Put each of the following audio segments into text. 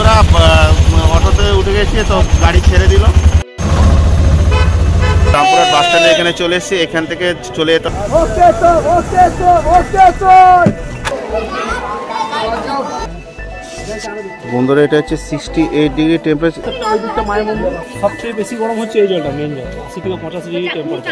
বন্ধুরা অটোতে উঠে গেছি, তো গাড়ি ছেড়ে দিল। রামপুরহাট বাস স্ট্যান্ডে এখানে চলে এসেছি, এখান থেকে চলে যেতাম। বন্ধুরা এটা হচ্ছে 68 ডিগ্রি টেম্পারেচার। ওই দিকটা মায়ের মন্দির সবচেয়ে বেশি গরম হচ্ছে এই জলটা, মেন জল 80 থেকে 85 ডিগ্রি টেম্পারেচার।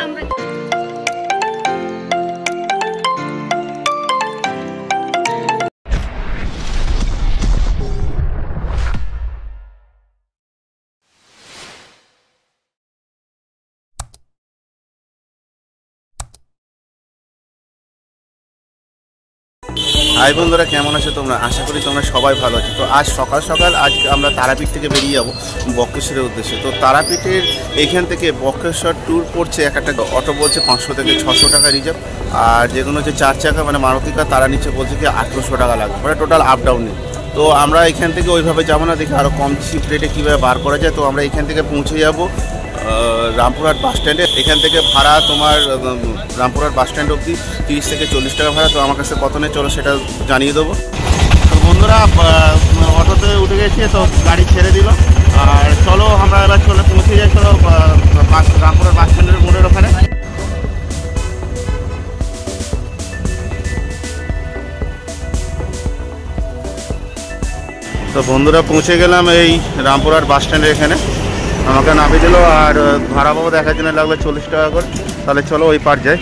হাই বন্ধুরা, কেমন আছো তোমরা? আশা করি তোমরা সবাই ভালো আছো। তো আজ সকাল সকাল আজকে আমরা তারাপীঠ থেকে বেরিয়ে যাব বক্রেশ্বরের উদ্দেশ্যে। তো তারাপীঠের এখান থেকে বক্রেশ্বর ট্যুর পড়ছে এক একটা অটো বলছে 500 থেকে 600 টাকা রিজার্ভ, আর যেগুলো হচ্ছে 4 চাকা মানে মারুতি কার তারা নিচে বলছে কি 1800 টাকা লাগবে, মানে টোটাল আপ ডাউনে। তো আমরা এখান থেকে ওইভাবে যাবো না, দেখি আরও কম চিপ রেটে কীভাবে বার করা যায়। তো আমরা এখান থেকে পৌঁছে যাব রামপুরহাট বাস স্ট্যান্ডে। এখান থেকে ভাড়া তোমার রামপুরহাট বাস স্ট্যান্ড অবধি 30 থেকে 40 টাকা ভাড়া। তো আমার কাছে কত নেই চলো সেটা জানিয়ে দেবো। তো বন্ধুরা অটোতে উঠে গেছি, তো গাড়ি ছেড়ে দিল। আর চলো আমরা এবার চলে পৌঁছে যাই, চলো রামপুরহাট বাস স্ট্যান্ডের মোড়ের ওখানে। তো বন্ধুরা পৌঁছে গেলাম এই রামপুরহাট বাস স্ট্যান্ডের এখানে। আমাকে নামিয়ে দিল আর ভাড়া পাবো দেখার জন্য লাগবে 40 টাকা করে। তাহলে চলো ওই পার যাই।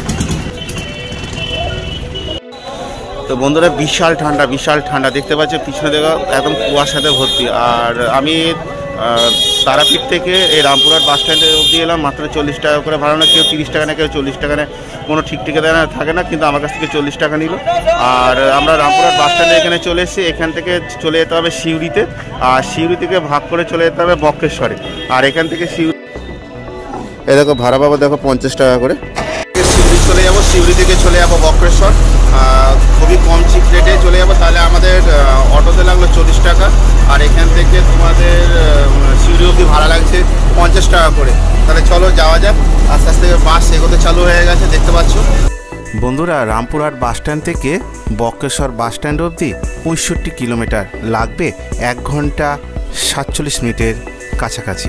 তো বন্ধুরা বিশাল ঠান্ডা দেখতে পাচ্ছি, পিছনে দেখা একদম কুয়াশাতে ভর্তি। আর আমি তারাপীঠ থেকে এই রামপুরহাট বাস স্ট্যান্ডে অবধি এলাম মাত্র 40 টাকা করে ভাড়া। না কেউ 30 টাকা না কেউ 40 টাকা নেয়, কোনো ঠিক ঠিকানা থাকে না, কিন্তু আমার কাছ থেকে 40 টাকা নিল। আর আমরা রামপুরহাট বাস স্ট্যান্ডে এখানে চলে এসেছি, এখান থেকে চলে যেতে হবে সিউড়িতে। আর সিউড়ি থেকে ভাগ করে চলে যেতে হবে বক্রেশ্বরে। আর এখান থেকে সিউড়ি এ দেখো ভাড়া পাবো দেখো 50 টাকা করে। সিউড়ি চলে যাবো, সিউড়ি থেকে চলে যাবো বক্রেশ্বর, খুবই কম চিপ রেটে চলে যাবো। তাহলে আমাদের অটোতে লাগলো 40 টাকা, আর এখান থেকে তোমাদের সিউড়ি অবধি ভাড়া লাগছে 50 টাকা করে। তাহলে চলো যাওয়া যাক। আস্তে আস্তে বাস এগোতে চালু হয়ে গেছে, দেখতে পাচ্ছ বন্ধুরা। রামপুরহাট বাস স্ট্যান্ড থেকে বক্রেশ্বর বাস স্ট্যান্ড অবধি 65 কিলোমিটার, লাগবে 1 ঘন্টা 47 মিনিটের কাছাকাছি।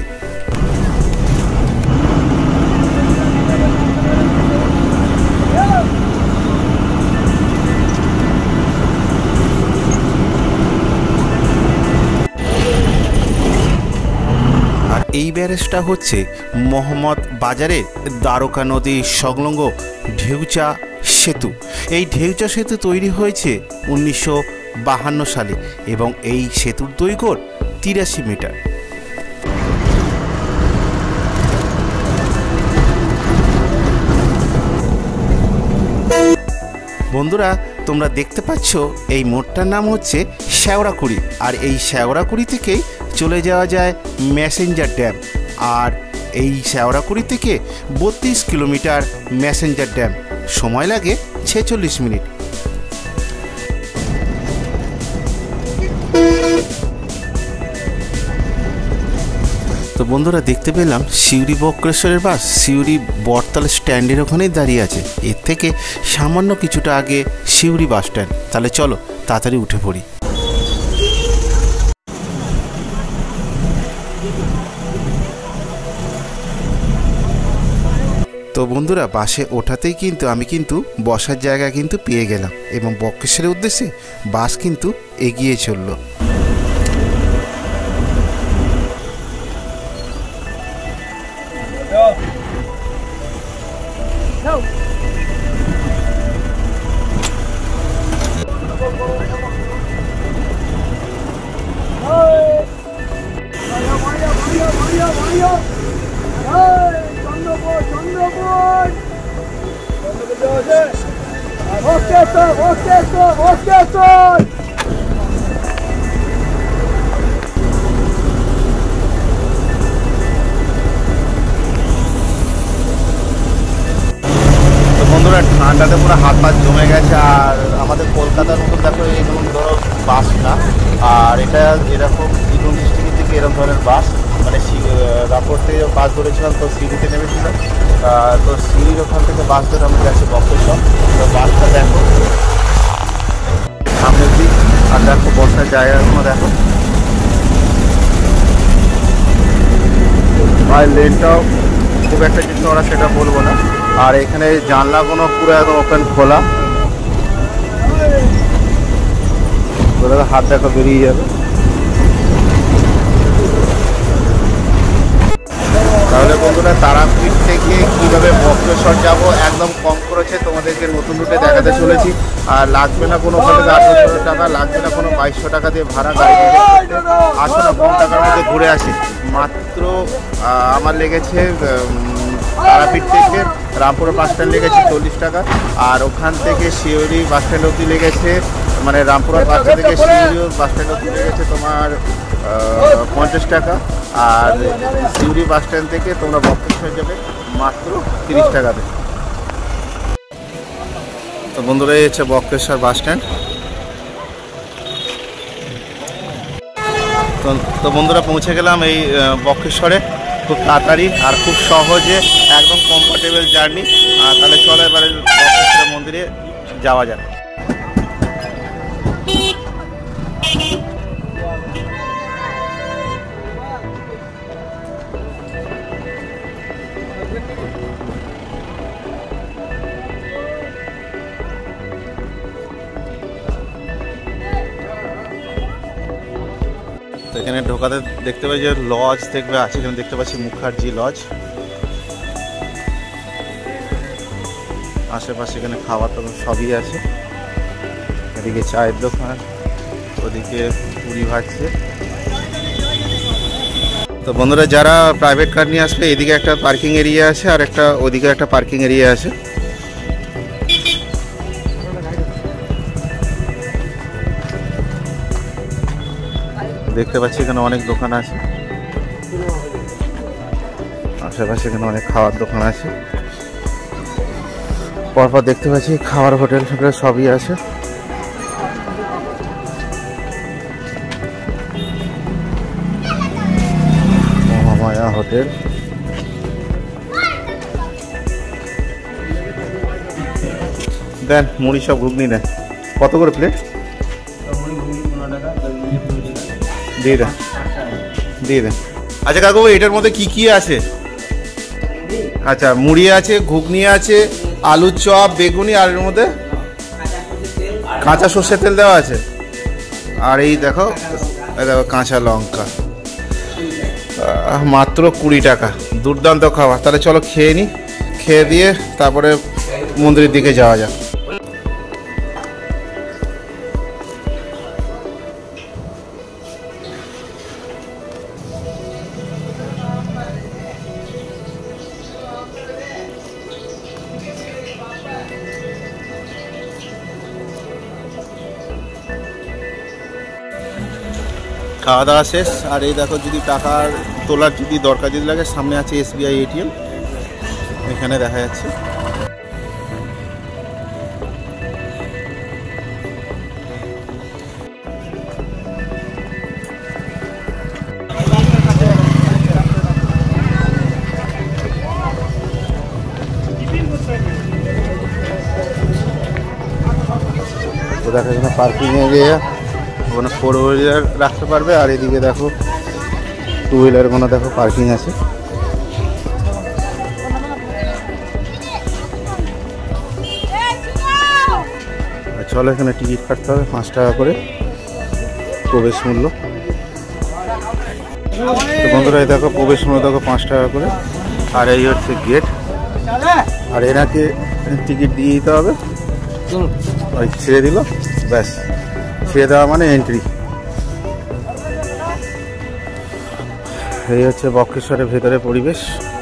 এই ব্যারেজটা হচ্ছে মোহাম্মদ বাজারের দ্বারকা নদী সংলগ্ন ঢেউচা সেতু। এই ঢেউচা সেতু তৈরি হয়েছে 1952 সালে এবং এই সেতুর দৈর্ঘ্য 83 মিটার। বন্ধুরা তোমরা দেখতে পাচ্ছ এই মোড়টার নাম হচ্ছে শেওড়াকুড়ি। আর এই শেওড়াকুড়ি থেকেই চলে যাওয়া যায় ম্যাসেঞ্জার ড্যাম। আর এই শেওড়াকুড়ি থেকে 32 কিলোমিটার ম্যাসেঞ্জার ড্যাম, সময় লাগে 46 মিনিট। তো বন্ধুরা দেখতে পেলাম সিউড়ি বক্রেশ্বরের বাস সিউড়ি বটতলা স্ট্যান্ডের ওখানেই দাঁড়িয়ে আছে। এর থেকে সামান্য কিছুটা আগে সিউড়ি বাস স্ট্যান্ড। তাহলে চলো তাড়াতাড়ি উঠে পড়ি। তো বন্ধুরা বাসে ওঠাতেই কিন্তু আমি বসার জায়গা পেয়ে গেলাম এবং বক্রেশ্বরের উদ্দেশ্যে বাস এগিয়ে চলল। বন্ধুরা ঠান্ডাতে পুরো হাত পা জমে গেছে। আর আমাদের কলকাতার মতো দেখো এরকম ধরো বাস না, আর এটা এরকম বীরভূম ডিস্ট্রিক্টের থেকে এরকম ধরনের বাস, মানে রামপুর থেকে বাস ধরেছিলাম তো সিউড়িতে নেমেছিলাম। তো সিউড়ির ওখান থেকে বাস ধরে আমরা যাচ্ছি বক্রেশ্বর। তো বাসটা দেখো সামনের দিক, আর দেখো বসার জায়গাগুলো দেখো। আর লেনটাও খুব একটা যে চড়া সেটা বলবো না। আর এখানে জানলাগুলো পুরো একদম ওপেন খোলা, হাত দেখা বেরিয়ে যাবে। তাহলে বন্ধুরা তারাপীঠ থেকে কীভাবে বক্রেশ্বর যাব একদম কম খরচে তোমাদেরকে নতুন রুটে দেখাতে চলেছি। আর লাগবে না কোনো ওখান থেকে 800 টাকা, লাগবে না কোনো 2200 টাকা দিয়ে ভাড়া গাড়ি নিয়ে আসো না, কম টাকার মধ্যে ঘুরে আসি। মাত্র আমার লেগেছে তারাপীঠ থেকে রামপুরা বাস স্ট্যান্ড লেগেছে 40 টাকা, আর ওখান থেকে শিউরি বাস স্ট্যান্ড অবধি লেগেছে, মানে রামপুরা বাস স্ট্যান্ড থেকে শিউরি বাস স্ট্যান্ড অবধি লেগেছে তোমার 50 টাকা। আর শিউরি বাস স্ট্যান্ড থেকে তোমরা বক্রেশ্বর যাবে মাত্র 30 টাকাতে। তো বন্ধুরা এই হচ্ছে বক্রেশ্বর বাস স্ট্যান্ড। তো বন্ধুরা পৌঁছে গেলাম এই বক্রেশ্বরে খুব তাড়াতাড়ি আর খুব সহজে, একদম কমফোর্টেবল জার্নি। তাহলে চলো এবারে বক্রেশ্বর মন্দিরে যাওয়া যাক। এখানে ঢোকাতে দেখতে পাই যে লজ দেখবে আছে, এখানে দেখতে পাচ্ছি মুখার্জি লজ। আশেপাশে এখানে খাবার তো সবই আছে, এদিকে চায়ের দোকান, ওদিকে পুরি ভাজছে। তো বন্ধুরা যারা প্রাইভেট কার নিয়ে আসবে এদিকে একটা পার্কিং এরিয়া আছে, আর একটা ওদিকে একটা পার্কিং এরিয়া আছে। দেখতে পাচ্ছি এখানে অনেক দোকান আছে, আশেপাশে এখানে অনেক খাওয়ার দোকান আছে। পরপর দেখতে পাচ্ছি খাওয়ার হোটেল ফোটেল সবই আছে। মহামায়া হোটেল। দেন মুড়ি সব ঘুগনি দেন, কত করে প্লেট? দিয়ে দেন, দিয়ে দেন। আচ্ছা কাকু এটার মধ্যে কি কি আছে? আচ্ছা মুড়ি আছে, ঘুগনি আছে, আলুর চপ, বেগুনি, আর এর মধ্যে কাঁচা সর্ষের তেল দেওয়া আছে। আর এই দেখো কাঁচা লঙ্কা, মাত্র 20 টাকা। দুর্দান্ত খাবার। তাহলে চলো খেয়ে নিই, খেয়ে দিয়ে তারপরে মন্দিরের দিকে যাওয়া যাক। খাওয়া দাওয়া শেষ। আর এই দেখো যদি টাকার তোলার যদি দরকার যদি লাগে, সামনে আছে SBI ATM, এখানে দেখা যাচ্ছে। তো দেখো এখানে পার্কিং এরিয়া, ওখানে 4 হুইলার রাখতে পারবে। আর এদিকে দেখো 2 হুইলার কোনো দেখো পার্কিং আছে। চলো এখানে টিকিট কাটতে হবে 5 টাকা করে প্রবেশ মূল্য। তো বন্ধুরা এই দেখো প্রবেশ মূল্য দেখো 5 টাকা করে। আর এই হচ্ছে গেট, আর এনাকে টিকিট দিয়ে দিতে হবে। ওই ছেড়ে দিল, ব্যাস, ছেড়ে দেওয়া মানে এন্ট্রি। এই হচ্ছে বক্রেশ্বরের ভেতরে পরিবেশ।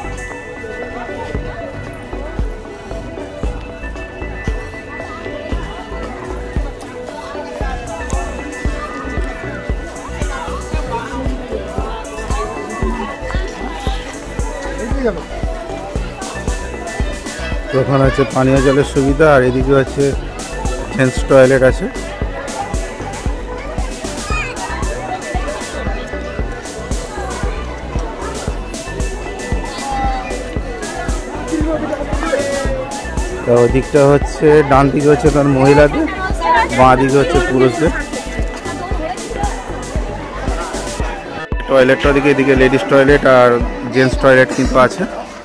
ওখানে হচ্ছে পানীয় জলের সুবিধা, আর এদিকে হচ্ছে জেন্টস টয়লেট আছে। তো ওদিকটা হচ্ছে ডান দিকে হচ্ছে তার মহিলাদের, বাঁ দিকে হচ্ছে পুরুষদের। টয়লেটটা ওদিকে, এদিকে লেডিস টয়লেট আর জেন্টস টয়লেট কিন্তু আছে।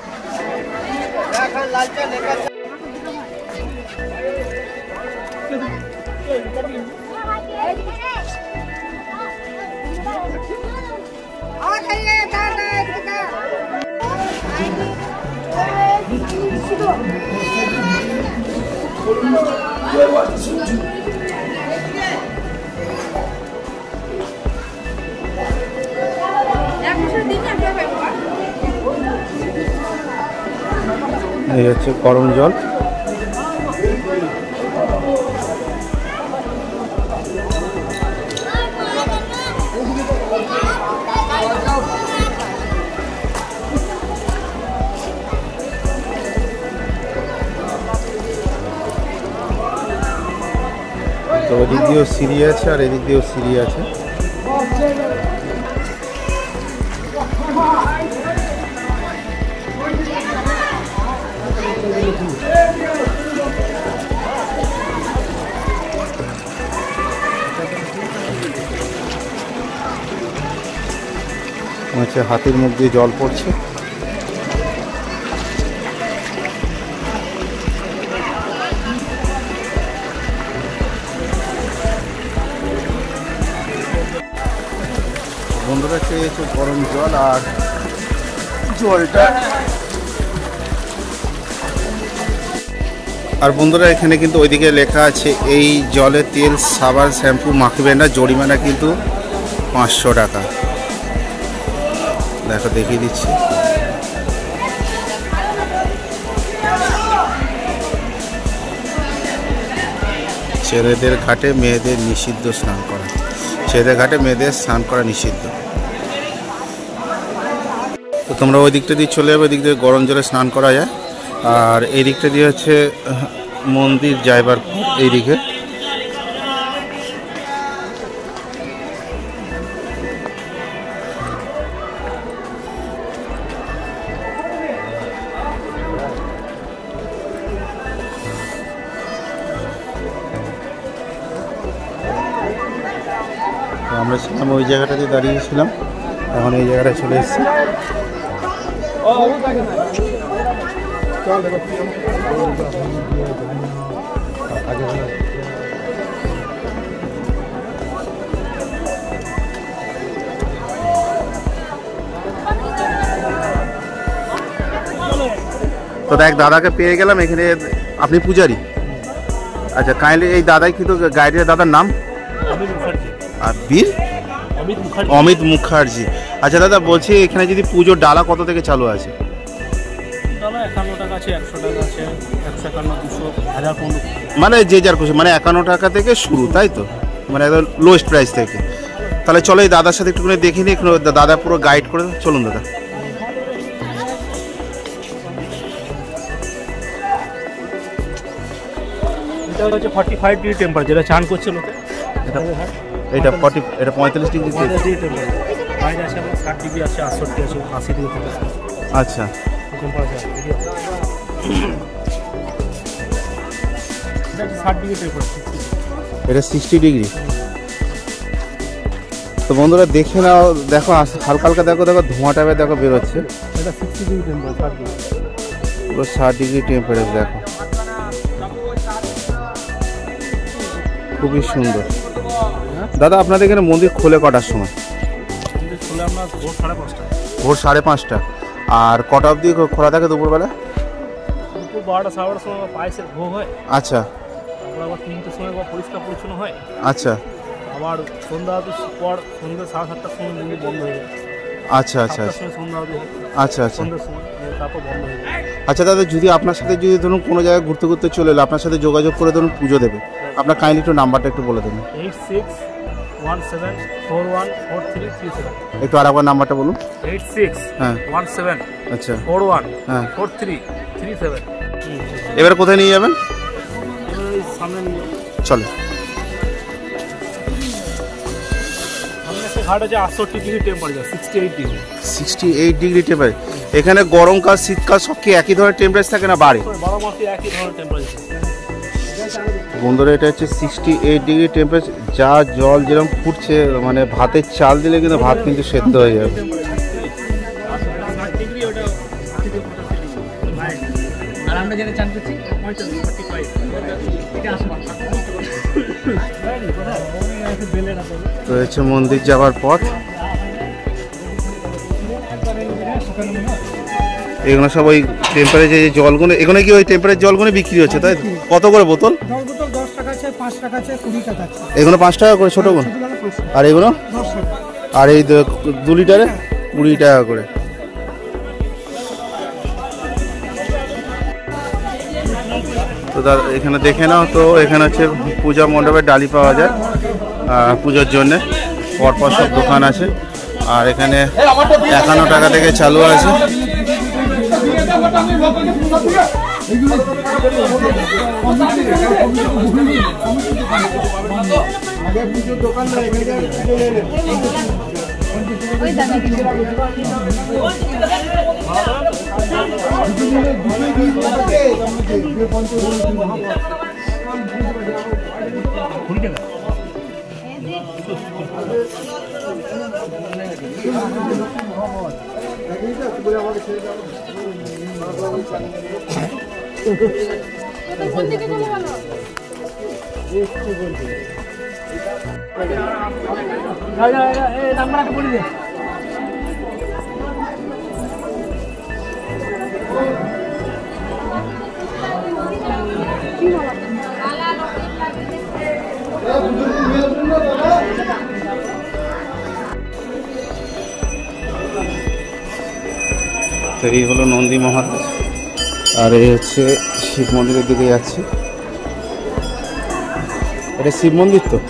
এই হচ্ছে গরম জল। তো ওদিক দিয়েও সিঁড়ি আছে আর এদিক দিয়েও সিঁড়ি আছে। হচ্ছে হাতির মুখ দিয়ে জল পড়ছে। বন্ধুরা চেয়েছে গরম জল আর জলটা। আর বন্ধুরা এখানে কিন্তু ওইদিকে লেখা আছে এই জলে তেল সাবান শ্যাম্পু মাখবেন না, জরিমানা কিন্তু 500 টাকা। দেখো দেখিয়ে দিচ্ছি। ছেলেদের ঘাটে মেয়েদের নিষিদ্ধ স্নান করা, ছেলেদের ঘাটে মেয়েদের স্নান করা নিষিদ্ধ। তো তোমরা ওই দিকটা দিয়ে চলে যাবে, ওই দিক দিয়ে গরম জলে স্নান করা যায়। আর এই দিকটা দিয়ে হচ্ছে মন্দির যাইবার এই দিকে। আমরা ছিলাম ওই জায়গাটাতে দাঁড়িয়েছিলাম, এখন এই জায়গাটা চলে এসেছি। তো দেখ দাদাকে পেয়ে গেলাম এখানে। আপনি পূজারি? আচ্ছা, কাইন্ডলি এই দাদাই কিন্তু গাইডের দাদার নাম আর বীর অমিত মুখার্জি। আচ্ছা দাদা বলছি এখানে যদি পুজোর ডালা কত থেকে চালু আছে? ডালা 51 টাকা আছে, 100 টাকা আছে, 151, 200, 1000। মানে যে যার খুশি, মানে 51 টাকা থেকে শুরু, তাই তো? মানে একদম লোয়েস্ট প্রাইস থেকে। তাহলে চলো এই দাদার সাথে একটুখানি দেখে নিই, একটু দাদা পুরো গাইড করে দেবে। চলুন দাদা। এটা হচ্ছে 45 ডিগ্রি টেম্পারেচার, যেটা চান করছে লোকে। এটা 45 ডিগ্রি টেম্পারেচার। বাইরে আছে আপনার 60 ডিগ্রি আছে, 68 আছে, 80 ডিগ্রি থেকে। আচ্ছা টেম্পারেচার এটা 60 ডিগ্রি টেম্পারেচার। এটা 60 ডিগ্রি। তো বন্ধুরা দেখে নাও, দেখো হালকা হালকা দেখো, দেখো ধোঁয়া টাইপের দেখো বেরোচ্ছে। এটা 60 ডিগ্রি টেম্পারেচার, পুরো 60 ডিগ্রি টেম্পারেচার। দেখো খুবই সুন্দর। দাদা আপনাদের এখানে মন্দির খোলে কটার সময়? মন্দির খোলে আমরা ভোর 5:30। ভোর 5:30। আর কটা অবধি খোলা থাকে দুপুরবেলা? দুপুর 12টা 12:30 সময় পায়েসের ভোগ হয়। আচ্ছা। তারপর আবার 3টের সময় পরিষ্কার পরিচ্ছন্ন হয়। আচ্ছা। আবার সন্ধ্যা পর সন্ধ্যা 7:30টার সময় মন্দির বন্ধ হয়ে যায়। আচ্ছা আচ্ছা সন্ধ্যা আচ্ছা আচ্ছা সন্ধ্যার সময় তারপর বন্ধ হয়ে যায়। আচ্ছা দাদা, যদি আপনার সাথে যদি ধরুন কোনো জায়গায় ঘুরতে ঘুরতে চলে এলো, আপনার সাথে যোগাযোগ করে ধরুন পুজো দেবে, আপনার কাইন্ডলি একটু নাম্বারটা একটু বলে দেবেন। 8617414337। একটু আরেকবার নাম্বারটা বলুন। 8617 আচ্ছা 414337। এবার কোথায় নিয়ে যাবেন? সামনে নিয়ে চলে। ঘাট আছে 68 degree temperature, 68 degree. 68 degree temperature. এখানে গরমকাল শীতকাল সব কি একই ধরনের টেম্পারেচার থাকে না বাড়ে? 12 মাসে একই ধরনের টেম্পারেচার। বন্ধুরা এটা হচ্ছে 68 ডিগ্রি টেম্পারেচার, যা জল যেরকম ফুটছে মানে ভাতের চাল দিলে কিন্তু ভাত কিন্তু সেদ্ধ হয়ে যাবে। তো হচ্ছে মন্দির যাওয়ার পথ। এগুলো সব ওই টেম্পারেচার যে জলগুলো, এখানে কি ওই টেম্পারেচার জলগুলো বিক্রি হচ্ছে তাই? কত করে বোতল? 10 টাকা আছে, 5 টাকা আছে, 20 টাকা আছে। এগুলো 5 টাকা করে ছোটগুলো, আর এগুলো 10 টাকা। আর এই 2 লিটারে 20 টাকা করে। তো এখানে দেখে নাও। তো এখানে হচ্ছে পূজা মণ্ডপের ডালি পাওয়া যায় পুজোর জন্যে, পরপর সব দোকান আছে। আর এখানে 51 টাকা থেকে চালু আছে। এই হলো নন্দী মহারাজ, আর এই হচ্ছে শিব মন্দিরের দিকে যাচ্ছে। এটা শিব মন্দির তো?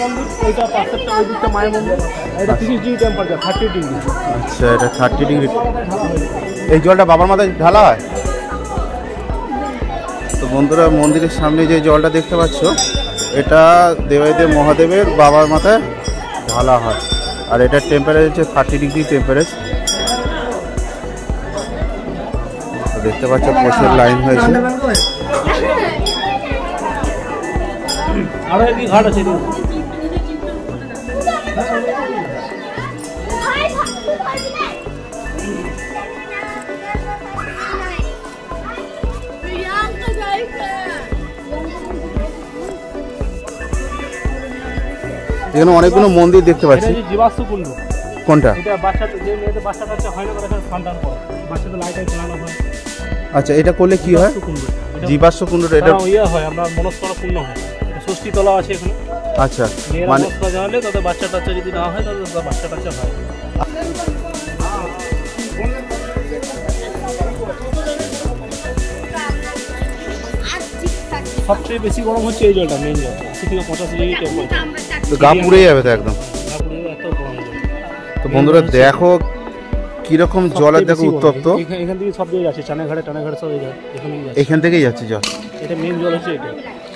আচ্ছা, এটা 30 ডিগ্রি। এই জলটা বাবার মাথায় ঢালা হয়। তো বন্ধুরা, মন্দিরের সামনে যে জলটা দেখতে পাচ্ছ, এটা দেবাদিদেব মহাদেবের বাবার মাথায় ঢালা হয়। আর এটার টেম্পারেচার হচ্ছে 30 ডিগ্রি টেম্পারেচার। দেখতে পাচ্ছ প্রচুর লাইন হয়েছে। আরো কি ঘাট আছে? এখানে অনেকগুলো মন্দির দেখতে পাচ্ছি। জীবাশ্ম কুণ্ড। কোনটা? এটা বাচ্চাদের, যে মেয়েদের বাচ্চা কাচ্চা হয় না, এখানে সন্তান করে বাচ্চাদের লাইটাই চালানো হয়। আচ্ছা, এটা করলে কি হয়? জীবাশ্ম কুণ্ডটা এটা ইয়ে হয়, আপনার মনস্কামনা পূর্ণ হয়। এটা ষষ্ঠী তলা আছে এখানে। আচ্ছা, মানে জানলে তাদের বাচ্চা টাচ্চা যদি না হয় তাহলে বাচ্চা টাচ্চা হয়। সবচেয়ে বেশি গরম হচ্ছে এই জলটা, মেন জল 80 থেকে 85 ডিগ্রি টেম্পারেচার। তো গা পুড়ে যাবে তো একদম। এত গরম জল। তো বন্ধুরা দেখো কিরকম জল, আর দেখো উত্তপ্ত। এখান থেকে সব জায়গায় আছে, টানে ঘাটে সব এখান থেকেই যাচ্ছে জল। এটা মেন জল হচ্ছে এটা।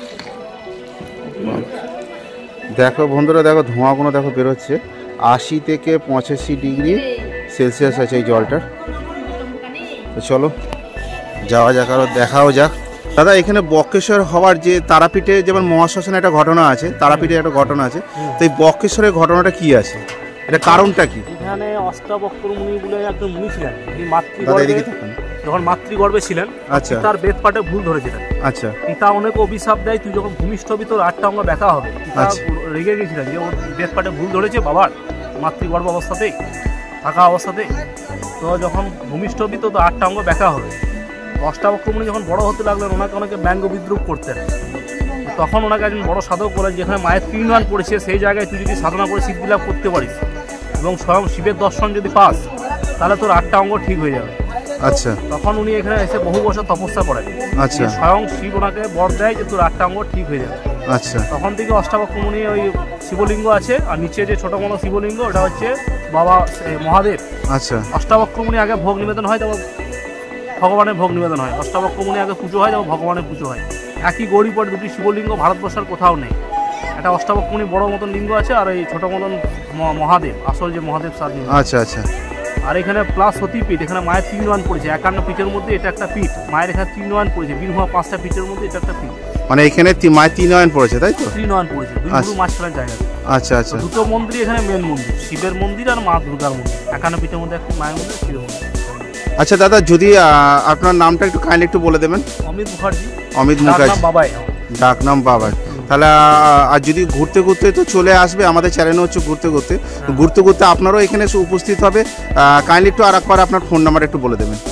দেখো বন্ধুরা, দেখো ধোঁয়াগুলো দেখো বেরোচ্ছে। 80 থেকে 85 ডিগ্রি সেলসিয়াস আছে এই জলটার। তো চলো যাওয়া যাক, আরও দেখাও যাক। দাদা, এখানে বক্রেশ্বর হওয়ার যে তারাপীঠে যেমন মহাশ্মশানে একটা ঘটনা আছে, তারাপীঠে একটা ঘটনা আছে, তো এই বক্রেশ্বরের ঘটনাটা কি আছে, এটা কারণটা কি? এখানে অষ্টাবক্র মুনি বলে একজন মুনি ছিলেন। তিনি যখন মাতৃগর্ভে ছিলেন, আচ্ছা, তার বেদ পাঠে ভুল ধরেছিলেন। আচ্ছা, পিতা অনেক অভিশাপ দেয়, তুই যখন ভূমিষ্ঠ হবি তোর 8টা অঙ্গ ব্যথা হবে। রেগে গেছিলেন যে ওর বেদ পাঠে ভুল ধরেছে বাবার, মাতৃগর্ভ অবস্থাতেই থাকা অবস্থাতেই। তো যখন ভূমিষ্ঠ হবি তো 8টা অঙ্গ ব্যথা হবে। অষ্টাবক্র মুনি যখন বড় হতে লাগলেন, ওনাকে অনেকে ব্যঙ্গ বিদ্রুপ করতেন। তখন ওনাকে একজন বড় সাধক বলেন, যেখানে মায়ের তৃণদান পড়েছে সেই জায়গায় তুই যদি সাধনা করে সিদ্ধি লাভ করতে পারিস এবং স্বয়ং শিবের দর্শন যদি পাস, তাহলে তোর 8টা অঙ্গ ঠিক হয়ে যাবে। আচ্ছা, তখন উনি এখানে এসে বহু বছর তপস্যা করেন। আচ্ছা, স্বয়ং শিব ওনাকে বর দেয় যে তোর 8টা অঙ্গ ঠিক হয়ে যাবে। আচ্ছা, তখন থেকে অষ্টাবক্র মুনি ওই শিবলিঙ্গ আছে, আর নিচে যে ছোট বড় শিবলিঙ্গ ওটা হচ্ছে বাবা মহাদেব। আচ্ছা, অষ্টাবক্র মুনি আগে ভোগ নিবেদন হয়, তারপর ভগবানের ভোগ নিবেদন হয়। অষ্টাবক্র মুনি আগে পুজো হয়, তারপর ভগবানের পুজো হয়। একই গৌরী পরে দুটি শিবলিঙ্গ ভারতবর্ষের কোথাও নেই। একটা অষ্টাবক্র মুনি বড় মতন লিঙ্গ আছে, আর এই ছোট মতন মহাদেব, আসল যে মহাদেব সার লিঙ্গ। আচ্ছা, আচ্ছা। আর এখানে প্লাস সতীপীঠ, এখানে মায়ের 3 পড়েছে, 51 পিঠের মধ্যে এটা একটা পিঠ। মায়ের এখানে 3 পড়েছে, বীরভূমা 5টা পিঠের মধ্যে এটা একটা পিঠ। মানে এখানে মায়ের 3 পড়েছে, তাই তো? 3 পড়েছে, দুই গুরু মাঝখানের জায়গা। আচ্ছা আচ্ছা। দুটো মন্দির এখানে, মেন মন্দির শিবের মন্দির আর মা দুর্গার মন্দির। 51 পিঠের মধ্যে একটা মায়ের মন্দির, শিবের মন্দির। আচ্ছা দাদা, যদি আপনার নামটা একটু কাইন্ডলি একটু বলে দেবেন। অমিত মুখার্জি। অমিত মুখার্জি, বাবাই ডাকনাম বাবাই। তাহলে আর যদি ঘুরতে ঘুরতে তো চলে আসবে আমাদের চ্যানেলে হচ্ছে ঘুরতে ঘুরতে আপনারাও এখানে এসে উপস্থিত হবে। কাইন্ডলি একটু আর একবার আপনার ফোন নাম্বার একটু বলে দেবেন।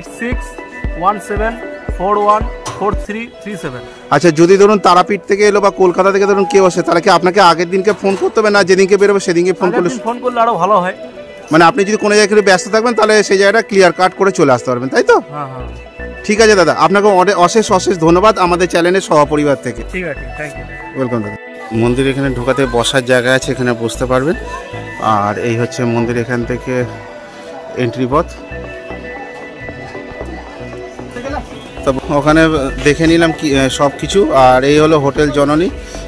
8617414337। আচ্ছা, যদি ধরুন তারাপীঠ থেকে এলো বা কলকাতা থেকে ধরুন কেউ আসে, তাহলে কি আপনাকে আগের দিনকে ফোন করতে হবে, না যেদিনকে বেরোবে সেদিনকে ফোন করলে? ফোন করলে আরো ভালো হয়। মানে আপনি যদি কোনো জায়গায় ব্যস্ত থাকবেন তাহলে সেই জায়গাটা ক্লিয়ার কাট করে চলে আসতে পারবেন, তাই তো? হ্যাঁ হ্যাঁ, ঠিক আছে দাদা, আপনাকে অশেষ ধন্যবাদ আমাদের চ্যানেলের সহপরিবার থেকে। ঠিক আছে, থ্যাংক ইউ। ওয়েলকাম দাদা। মন্দির এখানে ঢোকাতে বসার জায়গা আছে, এখানে বসতে পারবেন। আর এই হচ্ছে মন্দির, এখান থেকে এন্ট্রি পথ। তো ওখানে দেখে নিলাম কি সব কিছু। আর এই হলো হোটেল জননী।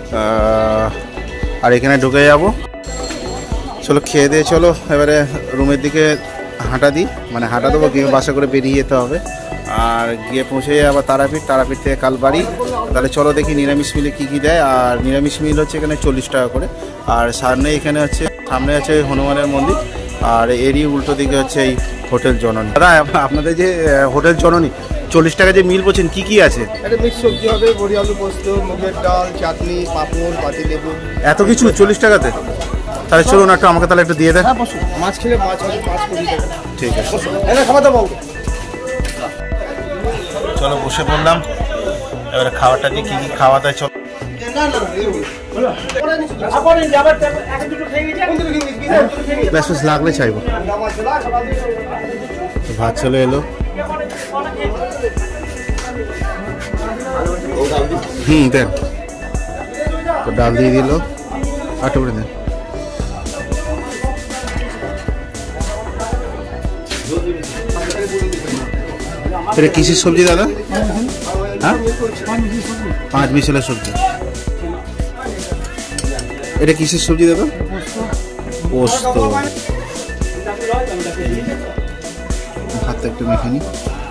আর এখানে ঢুকে যাব। চলো খেয়ে দিয়ে চলো এবারে রুমের দিকে হাঁটা দিই, মানে হাঁটা দেবো, গিয়ে বাসা করে বেরিয়ে যেতে হবে। আর গিয়ে পৌঁছে যাই আবার তারাপীঠ থেকে কালবাড়ি। তাহলে চলো দেখি নিরামিষ মিলে কী কী দেয়। আর নিরামিষ মিল হচ্ছে এখানে 40 টাকা করে। আর সামনে আছে হনুমানের মন্দির। আর এরই উল্টো দিকে হচ্ছে এই হোটেল জননী। দাদা, আপনাদের যে হোটেল জননী 40 টাকা যে মিল বলছেন, কি কি আছে? একটা মিক্স সবজি হবে, বড়ি আলু পোস্ত, মুগের ডাল, চাটনি, পাঁপড়, পাতিলেবু। এত কিছু 40 টাকাতে? তাহলে চলুন একটু আমাকে তাহলে একটু দিয়ে দেন। মাছ খেলে মাছ হবে, মাছ 20 টাকা। ঠিক আছে, খাওয়া দাওয়া। চলো বসে পড়লাম। এবারে খাওয়াটা দিয়ে কী কী খাওয়া দাওয়া চলো। ব্যাস লাগলে চাইবো। ভাত চলে এলো। দেন তো, ডাল দিয়ে দিল, আটু করে দেন। এটা কিসের সবজি দাদা? হ্যাঁ, 5 মিশালের সবজি। এটা কিসের সবজি দাদা? পোস্ত। ভাতটা একটু মেখে নিই।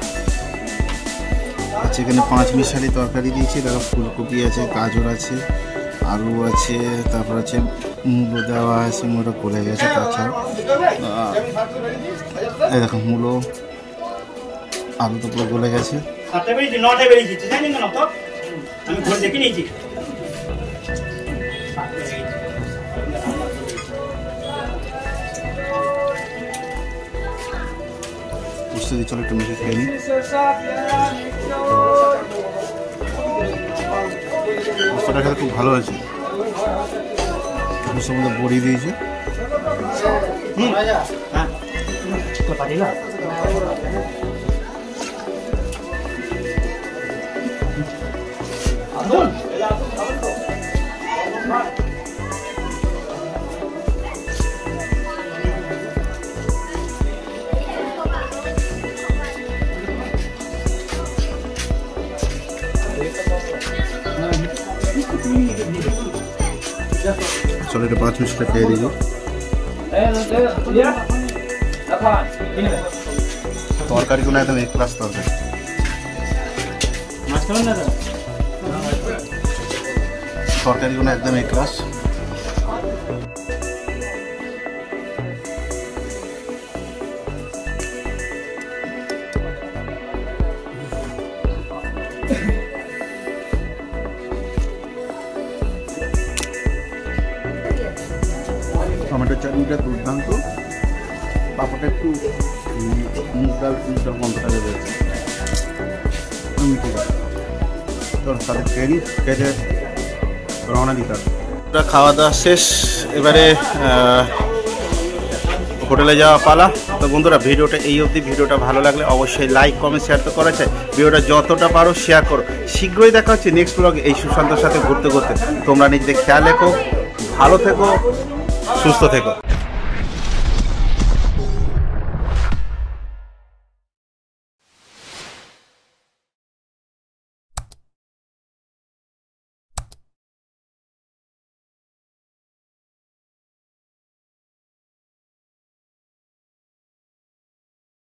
আচ্ছা, এখানে 5 মিশালি তরকারি দিয়েছে। দেখো ফুলকপি আছে, গাজর আছে, আলু আছে, তারপর আছে মূলো দেওয়া আছে, মূলোটা গলে গেছে। তাছাড়া এই দেখো মূলো, আলু তো পুরো গলে গেছে। চলো একটু মেখে খেয়ে নিই। পোস্তটা খেতে খুব ভালো হয়েছে। পোস্তের মধ্যে বড়ি দিয়েছে। চলো এটা 5 মিনিটটা খেয়ে দিই। তরকারিগুলো একদম এক ক্লাস তরকারি। তরকারিগুলো একদম এক ক্লাস। টমেটোর চাটনিটা দুর্দান্ত। পাপড়টা একটু মুগ ডাল গন্ধটা রয়েছে। চলো তাহলে খেয়ে রওনা দিতে হবে। খাওয়া দাওয়া শেষ, এবারে হোটেলে যাওয়া পালা। তো বন্ধুরা, ভিডিওটা এই অবধি। ভিডিওটা ভালো লাগলে অবশ্যই লাইক, কমেন্ট, শেয়ার তো করা চাই। ভিডিওটা যতটা পারো শেয়ার করো। শীঘ্রই দেখা হচ্ছে নেক্সট ব্লগে এই সুশান্তর সাথে ঘুরতে। তোমরা নিজেদের খেয়াল রেখো, ভালো থেকো, সুস্থ থেকো।